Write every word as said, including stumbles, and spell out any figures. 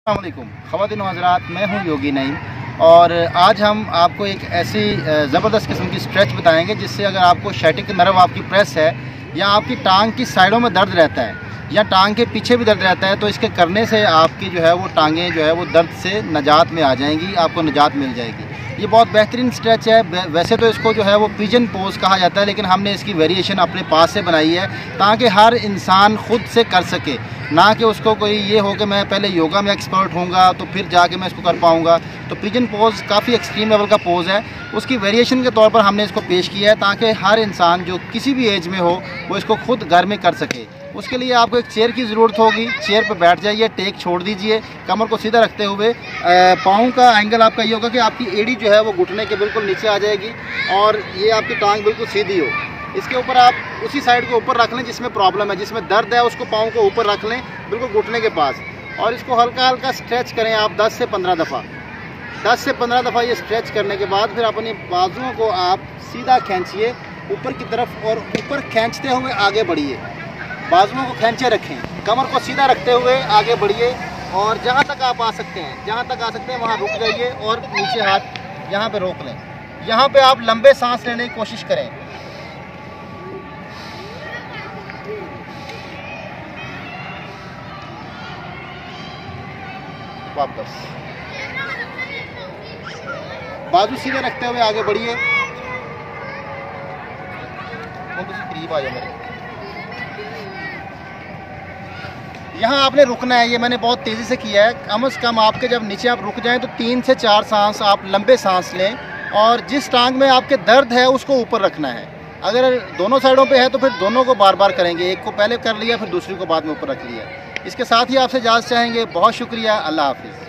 अस्सलाम वालेकुम ख़वातीन व हज़रात, मैं हूं योगी नईम और आज हम आपको एक ऐसी ज़बरदस्त किस्म की स्ट्रेच बताएंगे जिससे अगर आपको शैटिक नर्व आपकी प्रेस है या आपकी टांग की साइडों में दर्द रहता है या टांग के पीछे भी दर्द रहता है तो इसके करने से आपकी जो है वो टांगें जो है वो दर्द से निजात में आ जाएंगी, आपको निजात मिल जाएगी। ये बहुत बेहतरीन स्ट्रेच है। वैसे तो इसको जो है वो पिजन पोज कहा जाता है, लेकिन हमने इसकी वेरिएशन अपने पास से बनाई है ताकि हर इंसान खुद से कर सके, ना कि उसको कोई ये हो कि मैं पहले योगा में एक्सपर्ट होऊंगा तो फिर जाके मैं इसको कर पाऊंगा। तो पिजन पोज काफ़ी एक्सट्रीम लेवल का पोज है, उसकी वेरिएशन के तौर पर हमने इसको पेश किया है ताकि हर इंसान जो किसी भी एज में हो वो इसको खुद घर में कर सके। उसके लिए आपको एक चेयर की ज़रूरत होगी। चेयर पर बैठ जाइए, टेक छोड़ दीजिए, कमर को सीधा रखते हुए पाँव का एंगल आपका ये होगा कि आपकी एड़ी जो है वो घुटने के बिल्कुल नीचे आ जाएगी और ये आपकी टांग बिल्कुल सीधी हो। इसके ऊपर आप उसी साइड को ऊपर रख लें जिसमें प्रॉब्लम है, जिसमें दर्द है, उसको पाँव को ऊपर रख लें बिल्कुल घुटने के पास और इसको हल्का हल्का स्ट्रेच करें आप दस से पंद्रह दफ़ा। दस से पंद्रह दफ़ा ये स्ट्रेच करने के बाद फिर अपनी बाजुओं को आप सीधा खींचिए ऊपर की तरफ और ऊपर खींचते हुए आगे बढ़िए। बाजुओं को खींचे रखें, कमर को सीधा रखते हुए आगे बढ़िए और जहाँ तक आप आ सकते हैं जहाँ तक आ सकते हैं वहाँ रुक जाइए और नीचे हाथ यहाँ पे रोक लें। यहाँ पे आप लंबे सांस लेने की कोशिश करें। वापस बाजू सीधे रखते हुए आगे बढ़िए। करीब आ जाए मेरे। यहाँ आपने रुकना है, ये मैंने बहुत तेज़ी से किया है। कम से कम आपके जब नीचे आप रुक जाएं तो तीन से चार सांस आप लंबे सांस लें और जिस टांग में आपके दर्द है उसको ऊपर रखना है। अगर दोनों साइडों पे है तो फिर दोनों को बार बार करेंगे, एक को पहले कर लिया फिर दूसरी को बाद में ऊपर रख लिया। इसके साथ ही आपसे इजाज़त चाहेंगे। बहुत शुक्रिया, अल्लाह हाफिज़।